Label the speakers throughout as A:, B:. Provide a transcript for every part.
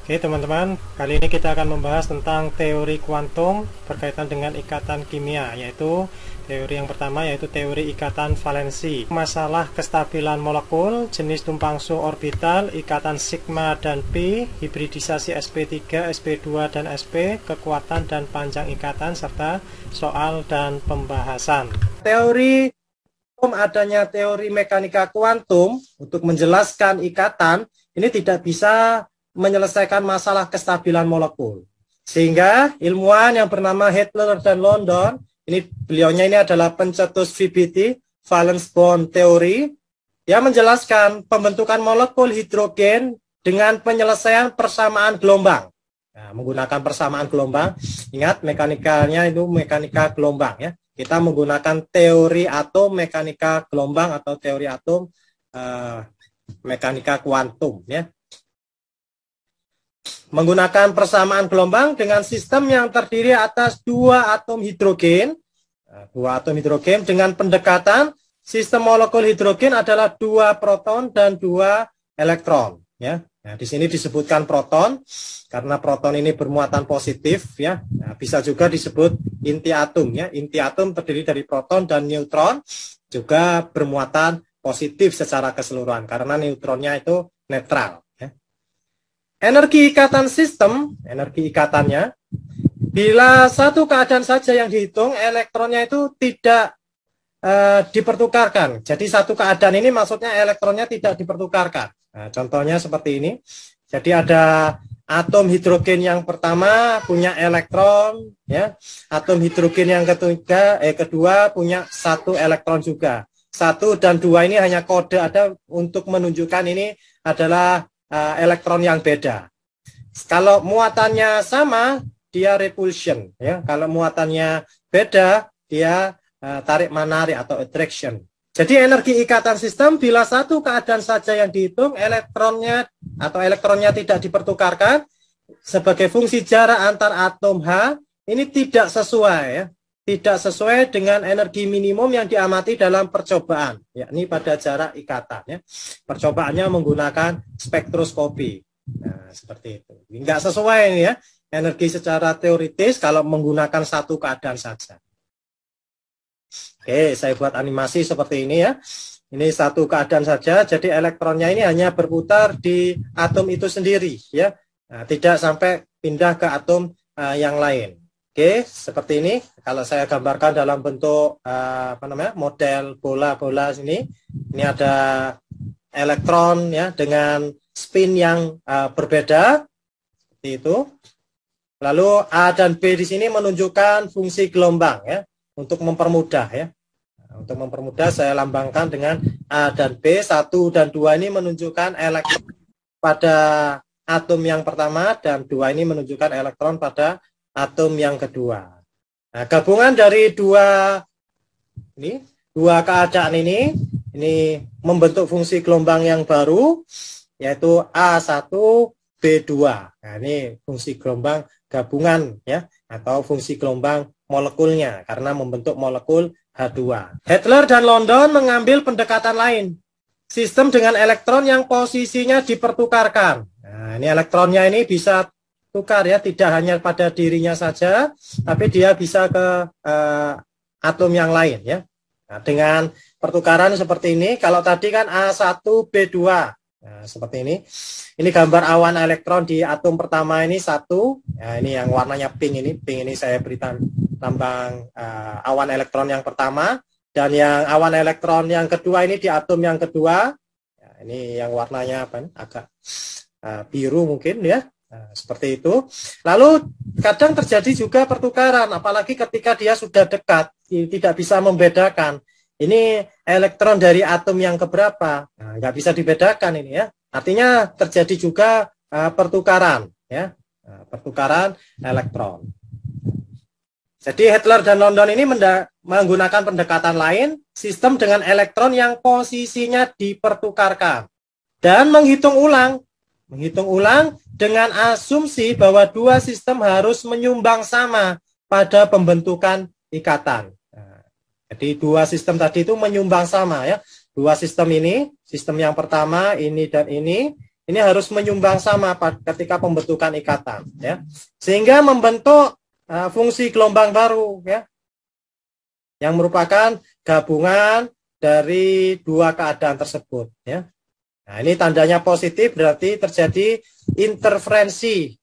A: Oke teman-teman, kali ini kita akan membahas tentang teori kuantum berkaitan dengan ikatan kimia, yaitu teori yang pertama yaitu teori ikatan valensi. Masalah kestabilan molekul, jenis tumpang suh orbital, ikatan sigma dan pi, hibridisasi sp3, sp2 dan sp, kekuatan dan panjang ikatan, serta soal dan pembahasan. Teori adanya teori mekanika kuantum untuk menjelaskan ikatan ini tidak bisa menyelesaikan masalah kestabilan molekul. Sehingga ilmuwan yang bernama Hitler dan London, beliaunya ini adalah pencetus VBT, valence bond theory, yang menjelaskan pembentukan molekul hidrogen dengan penyelesaian persamaan gelombang. Nah, menggunakan persamaan gelombang, ingat mekanikanya itu mekanika gelombang ya. Kita menggunakan teori atom mekanika gelombang atau teori atom mekanika kuantum ya. Menggunakan persamaan gelombang dengan sistem yang terdiri atas dua atom hidrogen dengan pendekatan sistem molekul hidrogen adalah dua proton dan dua elektron ya. Nah, di sini disebutkan proton karena proton ini bermuatan positif ya. Nah, bisa juga disebut inti atom ya. Inti atom terdiri dari proton dan neutron juga bermuatan positif secara keseluruhan karena neutronnya itu netral. Energi ikatan sistem, energi ikatannya, bila satu keadaan saja yang dihitung, elektronnya itu tidak dipertukarkan. Jadi satu keadaan ini maksudnya elektronnya tidak dipertukarkan. Nah, contohnya seperti ini. Jadi ada atom hidrogen yang pertama punya elektron, ya. Atom hidrogen yang kedua punya satu elektron juga. 1 dan 2 ini hanya kode ada untuk menunjukkan ini adalah elektron yang beda. Kalau muatannya sama, dia repulsion. Ya. Kalau muatannya beda, dia tarik menarik atau attraction. Jadi energi ikatan sistem bila satu keadaan saja yang dihitung, elektronnya tidak dipertukarkan sebagai fungsi jarak antar atom H, ini tidak sesuai ya. Tidak sesuai dengan energi minimum yang diamati dalam percobaan, yakni pada jarak ikatan. Ya. Percobaannya menggunakan spektroskopi. Nah, seperti itu. Enggak sesuai ini ya, energi secara teoritis kalau menggunakan satu keadaan saja. Oke, saya buat animasi seperti ini ya. Ini satu keadaan saja, jadi elektronnya ini hanya berputar di atom itu sendiri, ya. Nah, tidak sampai pindah ke atom yang lain. Oke, seperti ini. Kalau saya gambarkan dalam bentuk model bola-bola sini, ini ada elektron ya dengan spin yang berbeda seperti itu. Lalu A dan B di sini menunjukkan fungsi gelombang ya untuk mempermudah ya. Nah, untuk mempermudah saya lambangkan dengan A dan B, 1 dan 2 ini menunjukkan elektron pada atom yang pertama dan 2 ini menunjukkan elektron pada atom yang kedua. Nah, gabungan dari dua keadaan ini membentuk fungsi gelombang yang baru, yaitu A1, B2. Nah, ini fungsi gelombang gabungan ya, atau fungsi gelombang molekulnya karena membentuk molekul H2. Hitler dan London mengambil pendekatan lain, sistem dengan elektron yang posisinya dipertukarkan. Nah, ini elektronnya ini bisa tukar ya, tidak hanya pada dirinya saja, tapi dia bisa ke atom yang lain ya. Nah, dengan pertukaran seperti ini, kalau tadi kan A1 B2, nah, seperti ini. Ini gambar awan elektron di atom pertama ini 1. Nah, ini yang warnanya pink ini saya beri lambang awan elektron yang pertama, dan yang awan elektron yang kedua ini di atom yang kedua. Nah, ini yang warnanya agak biru mungkin ya. Nah, seperti itu. Lalu kadang terjadi juga pertukaran, apalagi ketika dia sudah dekat, tidak bisa membedakan. Ini elektron dari atom yang keberapa? Nah, nggak bisa dibedakan ini ya. Artinya terjadi juga pertukaran, ya, pertukaran elektron. Jadi Hitler dan London ini menggunakan pendekatan lain, sistem dengan elektron yang posisinya dipertukarkan, dan menghitung ulang dengan asumsi bahwa dua sistem harus menyumbang sama pada pembentukan ikatan. Nah, jadi dua sistem tadi itu menyumbang sama ya. Dua sistem ini, sistem yang pertama ini dan ini ini harus menyumbang sama ketika pembentukan ikatan, ya, sehingga membentuk fungsi gelombang baru, ya, yang merupakan gabungan dari dua keadaan tersebut, ya. Nah, ini tandanya positif berarti terjadi interferensi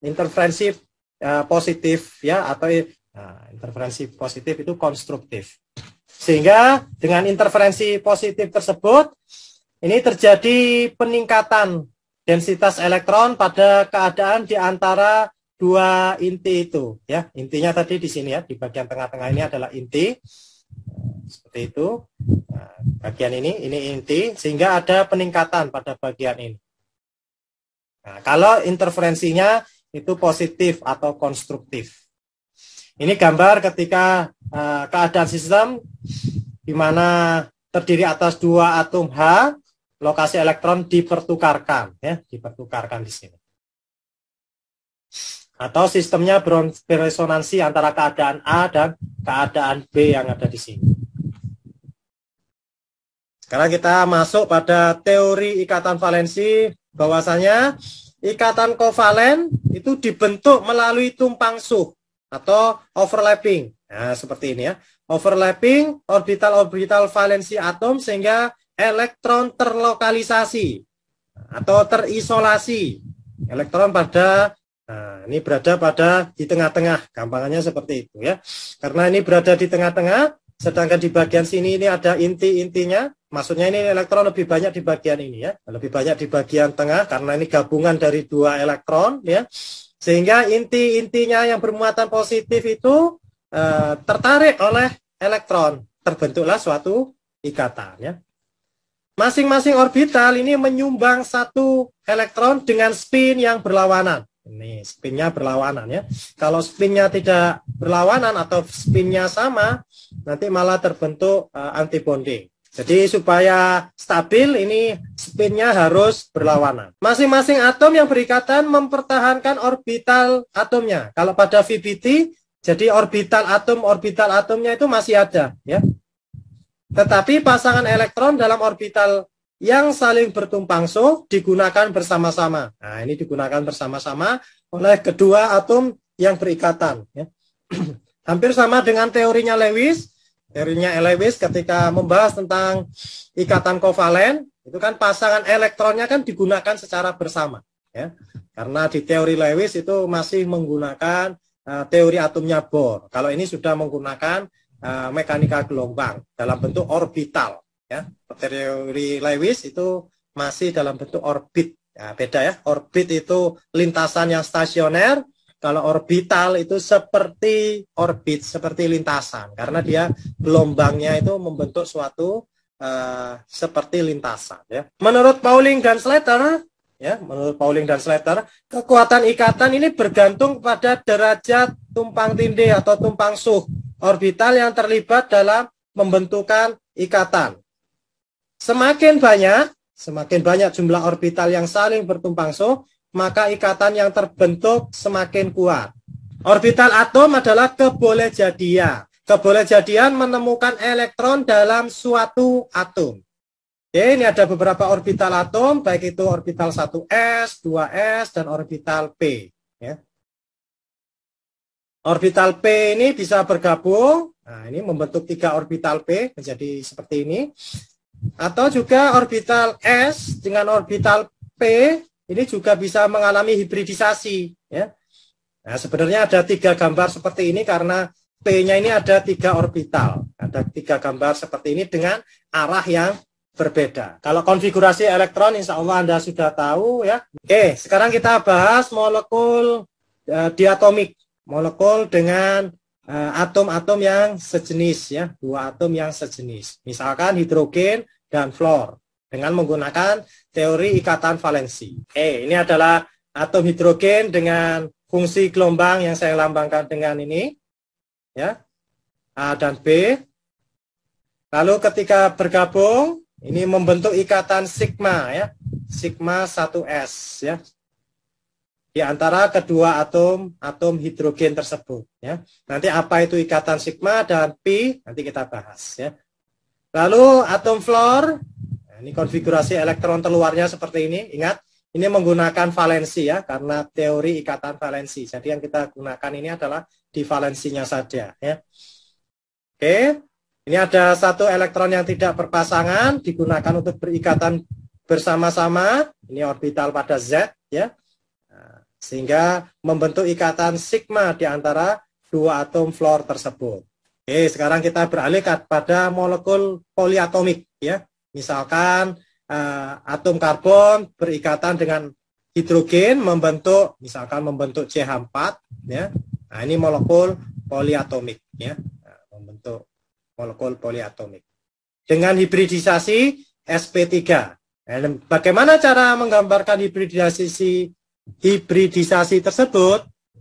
A: positif, ya, atau interferensi positif itu konstruktif. Sehingga dengan interferensi positif tersebut ini terjadi peningkatan densitas elektron pada keadaan di antara dua inti itu, ya. Intinya tadi di sini, ya, di bagian tengah-tengah ini adalah inti. Seperti itu. Nah, bagian ini inti, sehingga ada peningkatan pada bagian ini. Nah, kalau interferensinya itu positif atau konstruktif. Ini gambar ketika keadaan sistem di mana terdiri atas dua atom H, lokasi elektron dipertukarkan, ya, dipertukarkan di sini. Atau sistemnya beresonansi antara keadaan A dan keadaan B yang ada di sini. Sekarang kita masuk pada teori ikatan valensi, bahwasanya ikatan kovalen itu dibentuk melalui tumpang suh atau overlapping. Nah, seperti ini, ya. Overlapping orbital-orbital valensi atom sehingga elektron terlokalisasi atau terisolasi. Elektron pada ini berada pada di tengah-tengah, gampangannya seperti itu, ya. Karena ini berada di tengah-tengah, sedangkan di bagian sini ini ada inti-intinya. Maksudnya ini elektron lebih banyak di bagian ini, ya, lebih banyak di bagian tengah karena ini gabungan dari dua elektron, ya, sehingga inti-intinya yang bermuatan positif itu tertarik oleh elektron, terbentuklah suatu ikatan, ya. Masing-masing orbital ini menyumbang satu elektron dengan spin yang berlawanan. Ini spinnya berlawanan, ya. Kalau spinnya tidak berlawanan atau spinnya sama, nanti malah terbentuk antibonding. Jadi supaya stabil ini spinnya harus berlawanan. Masing-masing atom yang berikatan mempertahankan orbital atomnya. Kalau pada VBT, jadi orbital atomnya itu masih ada, ya. Tetapi pasangan elektron dalam orbital yang saling bertumpang suh digunakan bersama-sama. Nah, ini digunakan bersama-sama oleh kedua atom yang berikatan, ya. Hampir sama dengan teorinya Lewis. Teorinya Lewis ketika membahas tentang ikatan kovalen, itu kan pasangan elektronnya kan digunakan secara bersama, ya. Karena di teori Lewis itu masih menggunakan teori atomnya Bohr. Kalau ini sudah menggunakan mekanika gelombang dalam bentuk orbital, ya. Teori Lewis itu masih dalam bentuk orbit. Ya, beda, ya. Orbit itu lintasan yang stasioner. Kalau orbital itu seperti orbit, seperti lintasan, karena dia gelombangnya itu membentuk suatu seperti lintasan, ya. Menurut Pauling dan Slater, ya, menurut Pauling dan Slater, kekuatan ikatan ini bergantung pada derajat tumpang tindih atau tumpang suh orbital yang terlibat dalam pembentukan ikatan. Semakin banyak jumlah orbital yang saling bertumpang suh, maka ikatan yang terbentuk semakin kuat. Orbital atom adalah kebolehjadian. Kebolehjadian menemukan elektron dalam suatu atom. Oke, ini ada beberapa orbital atom, baik itu orbital 1s, 2s, dan orbital p, ya. Orbital p ini bisa bergabung. Nah, ini membentuk 3 orbital p menjadi seperti ini. Atau juga orbital s dengan orbital p ini juga bisa mengalami hibridisasi, ya. Nah, sebenarnya ada 3 gambar seperti ini karena P-nya ini ada 3 orbital. Ada 3 gambar seperti ini dengan arah yang berbeda. Kalau konfigurasi elektron insya Allah Anda sudah tahu, ya. Oke, sekarang kita bahas molekul diatomik. Molekul dengan atom-atom yang sejenis, ya. 2 atom yang sejenis. Misalkan hidrogen dan fluor. Dengan menggunakan teori ikatan valensi. Ini adalah atom hidrogen dengan fungsi gelombang yang saya lambangkan dengan ini, ya, A dan B. Lalu ketika bergabung, ini membentuk ikatan sigma, ya, sigma 1s, ya, di antara kedua atom hidrogen tersebut, ya. Nanti apa itu ikatan sigma dan pi nanti kita bahas, ya. Lalu atom fluor. Ini konfigurasi elektron terluarnya seperti ini. Ingat, ini menggunakan valensi ya, karena teori ikatan valensi. Jadi yang kita gunakan ini adalah divalensinya saja ya. Oke, ini ada satu elektron yang tidak berpasangan digunakan untuk berikatan bersama-sama. Ini orbital pada Z ya. Sehingga membentuk ikatan sigma di antara dua atom fluor tersebut. Oke, sekarang kita beralih pada molekul poliatomik ya. Misalkan atom karbon berikatan dengan hidrogen misalkan membentuk CH4 ya. Nah, ini molekul poliatomik ya. Membentuk molekul poliatomik. Dengan hibridisasi sp3. Nah, bagaimana cara menggambarkan hibridisasi tersebut?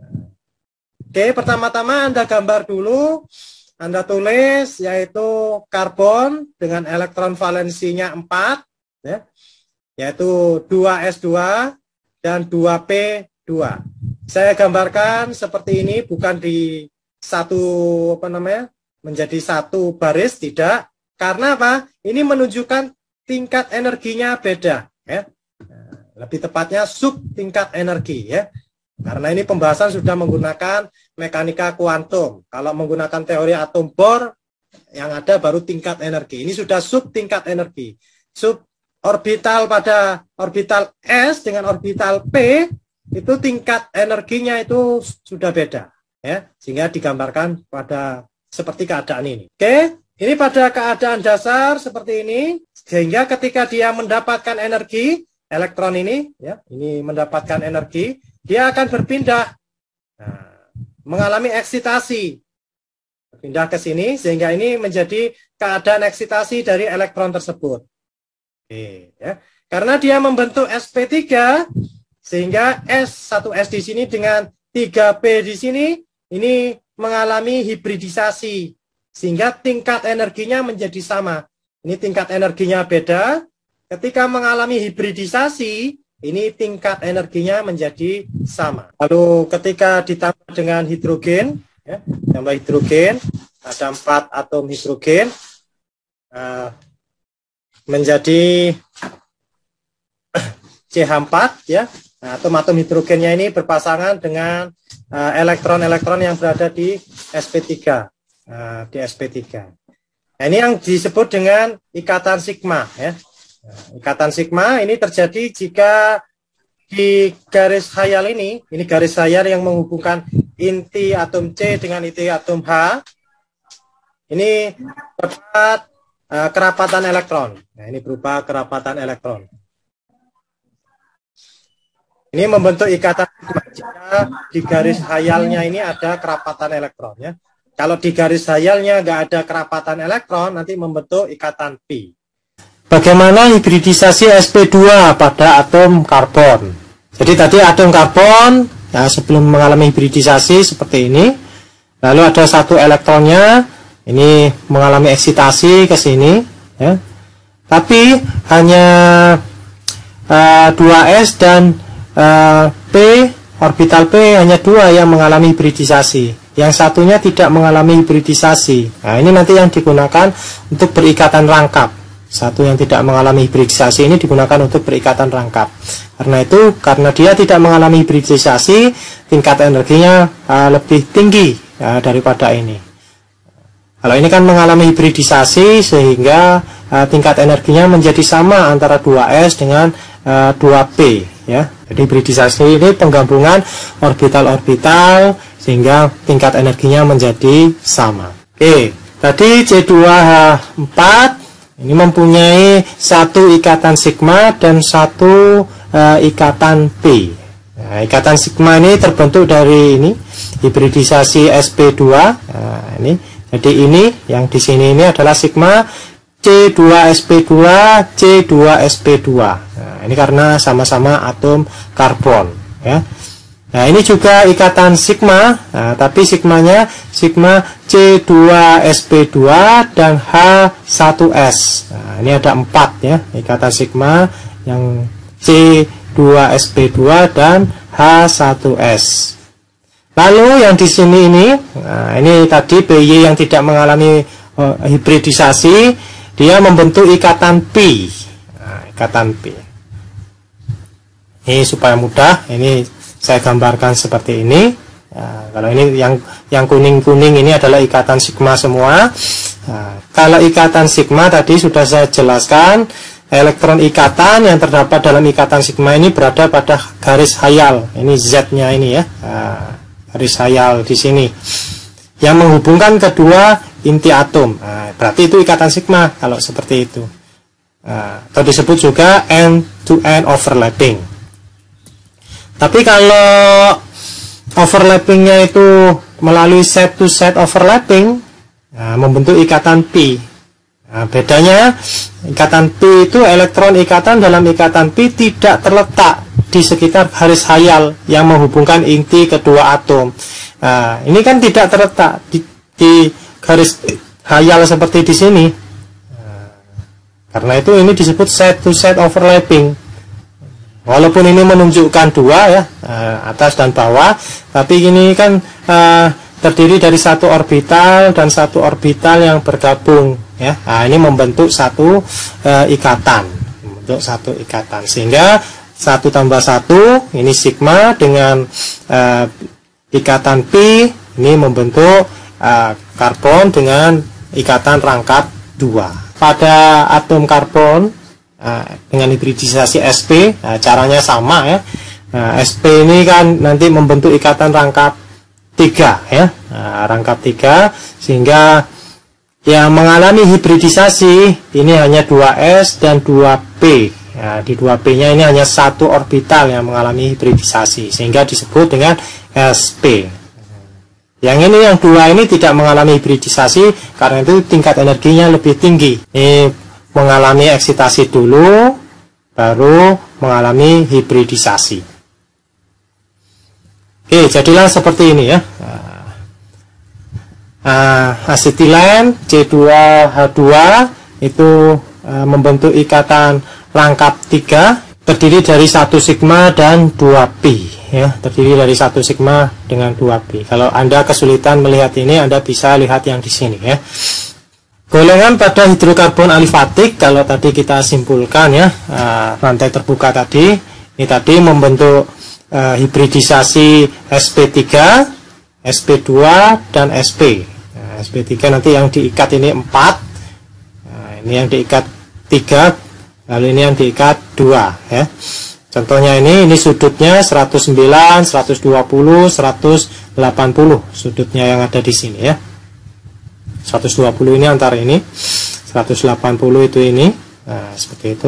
A: Oke, pertama-tama Anda gambar dulu, Anda tulis yaitu karbon dengan elektron valensinya 4 ya, yaitu 2s2 dan 2p2. Saya gambarkan seperti ini, bukan di satu menjadi satu baris, tidak. Karena apa? Ini menunjukkan tingkat energinya beda ya. Lebih tepatnya sub tingkat energi ya. Karena ini pembahasan sudah menggunakan mekanika kuantum. Kalau menggunakan teori atom Bohr yang ada baru tingkat energi. Ini sudah sub tingkat energi. Sub orbital pada orbital S dengan orbital P itu tingkat energinya itu sudah beda ya. Sehingga digambarkan pada seperti keadaan ini. Oke, ini pada keadaan dasar seperti ini, sehingga ketika dia mendapatkan energi, elektron ini ya, ini mendapatkan energi, dia akan berpindah, mengalami eksitasi, berpindah ke sini, sehingga ini menjadi keadaan eksitasi dari elektron tersebut. Oke, ya. Karena dia membentuk sp3, sehingga S1S di sini dengan 3P di sini, ini mengalami hibridisasi, sehingga tingkat energinya menjadi sama. Ini tingkat energinya beda. Ketika mengalami hibridisasi, ini tingkat energinya menjadi sama. Lalu ketika ditambah dengan hidrogen, ya, tambah hidrogen, ada 4 atom hidrogen, menjadi CH4 ya. Nah, atom-atom hidrogennya ini berpasangan dengan elektron-elektron yang berada di sp3. Di sp3. Nah, ini yang disebut dengan ikatan sigma ya. Nah, ikatan sigma ini terjadi jika di garis khayal ini garis khayal yang menghubungkan inti atom C dengan inti atom H. Ini terdapat kerapatan elektron. Nah, ini berupa kerapatan elektron. Ini membentuk ikatan sigma jika di garis khayalnya ini ada kerapatan elektron ya. Kalau di garis khayalnya nggak ada kerapatan elektron, nanti membentuk ikatan pi. Bagaimana hibridisasi sp2 pada atom karbon? Jadi tadi atom karbon ya, sebelum mengalami hibridisasi seperti ini, lalu ada satu elektronnya ini mengalami eksitasi ke sini ya. Tapi hanya 2s dan P, orbital P hanya 2 yang mengalami hibridisasi. Yang satunya tidak mengalami hibridisasi. Nah, ini nanti yang digunakan untuk berikatan rangkap. Satu yang tidak mengalami hibridisasi ini digunakan untuk berikatan rangkap. Karena dia tidak mengalami hibridisasi, tingkat energinya lebih tinggi daripada ini. Kalau ini kan mengalami hibridisasi sehingga tingkat energinya menjadi sama antara 2s dengan 2p ya. Jadi hibridisasi ini penggabungan orbital-orbital sehingga tingkat energinya menjadi sama. Oke, tadi C2H4 ini mempunyai satu ikatan sigma dan satu ikatan P. Nah, ikatan sigma ini terbentuk dari ini hibridisasi sp2. Nah, ini jadi ini yang di sini ini adalah sigma C2sp2 C2sp2. Nah, ini karena sama-sama atom karbon ya. Nah, ini juga ikatan sigma, tapi sigmanya sigma C2sp2 dan H1s. Nah, ini ada 4 ya, ikatan sigma yang C2sp2 dan H1s. Lalu yang di sini ini tadi BY yang tidak mengalami hibridisasi, dia membentuk ikatan pi. Nah, ikatan pi. Ini supaya mudah, ini saya gambarkan seperti ini. Nah, kalau ini yang kuning-kuning ini adalah ikatan sigma semua. Nah, kalau ikatan sigma tadi sudah saya jelaskan, elektron ikatan yang terdapat dalam ikatan sigma ini berada pada garis hayal. Ini Z-nya ini ya, nah, garis hayal di sini yang menghubungkan kedua inti atom. Nah, berarti itu ikatan sigma kalau seperti itu. Nah, atau disebut juga end-to-end overlapping. Tapi kalau overlappingnya itu melalui set-to-set overlapping, nah, membentuk ikatan pi. Nah, bedanya ikatan pi itu elektron ikatan dalam ikatan pi tidak terletak di sekitar garis hayal yang menghubungkan inti kedua atom. Nah, ini kan tidak terletak di garis hayal seperti di sini. Nah, karena itu ini disebut set-to-set overlapping. Walaupun ini menunjukkan dua ya, atas dan bawah, tapi ini kan terdiri dari satu orbital dan satu orbital yang bergabung ya. Nah, ini membentuk satu ikatan, sehingga 1 tambah 1 ini sigma dengan ikatan pi ini membentuk karbon dengan ikatan rangkap 2. Pada atom karbon dengan hibridisasi sp, caranya sama ya. Sp ini kan nanti membentuk ikatan rangkap 3 ya, rangkap 3, sehingga yang mengalami hibridisasi ini hanya 2s dan 2p. Di 2p nya ini hanya satu orbital yang mengalami hibridisasi, sehingga disebut dengan sp. Yang ini, yang 2 ini tidak mengalami hibridisasi, karena itu tingkat energinya lebih tinggi. Ini mengalami eksitasi dulu, baru mengalami hibridisasi. Oke, jadilah seperti ini ya. Asetilen C2H2 itu membentuk ikatan rangkap 3, terdiri dari 1 sigma dan 2 pi ya, terdiri dari 1 sigma dengan 2 pi. Kalau Anda kesulitan melihat ini, Anda bisa lihat yang di sini ya. Golongan pada hidrokarbon alifatik, kalau tadi kita simpulkan ya, rantai terbuka tadi, ini tadi membentuk hibridisasi sp3, sp2 dan sp. sp3 nanti yang diikat ini 4, ini yang diikat 3, lalu ini yang diikat 2 ya. Contohnya ini sudutnya 109, 120, 180 sudutnya yang ada di sini ya. 120 ini antara ini, 180 itu ini, nah seperti itu.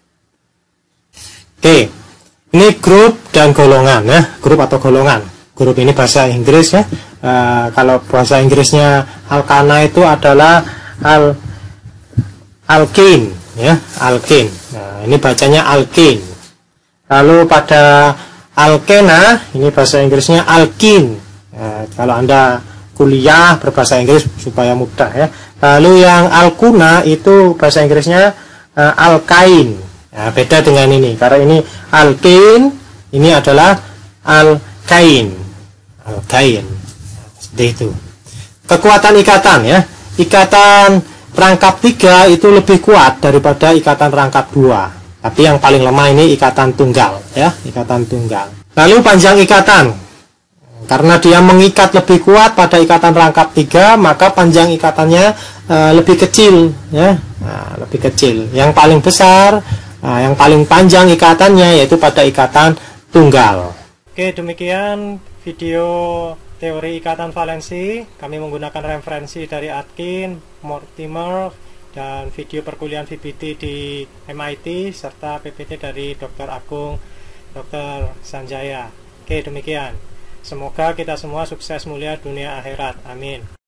A: Oke, ini grup dan golongan ya, grup atau golongan. Grup ini bahasa Inggris ya. Kalau bahasa Inggrisnya alkana itu adalah alkane ya, alkane. Nah, ini bacanya alkane. Lalu pada alkena ini bahasa Inggrisnya alkene. Nah, kalau Anda kuliah berbahasa Inggris supaya mudah ya. Lalu yang alkuna itu bahasa Inggrisnya alkain. Nah, beda dengan ini, karena ini alkane, ini adalah alkain. Alkain. Seperti itu. Kekuatan ikatan ya. Ikatan rangkap 3 itu lebih kuat daripada ikatan rangkap 2. Tapi yang paling lemah ini ikatan tunggal ya, ikatan tunggal. Lalu panjang ikatan. Karena dia mengikat lebih kuat pada ikatan rangkap 3, maka panjang ikatannya lebih kecil ya. Nah, lebih kecil. Yang paling besar, yang paling panjang ikatannya yaitu pada ikatan tunggal. Oke, demikian video teori ikatan valensi. Kami menggunakan referensi dari Atkin, Mortimer, dan video perkuliahan VBT di MIT serta PPT dari Dr. Agung, Dr. Sanjaya. Oke, demikian. Semoga kita semua sukses mulia dunia akhirat. Amin.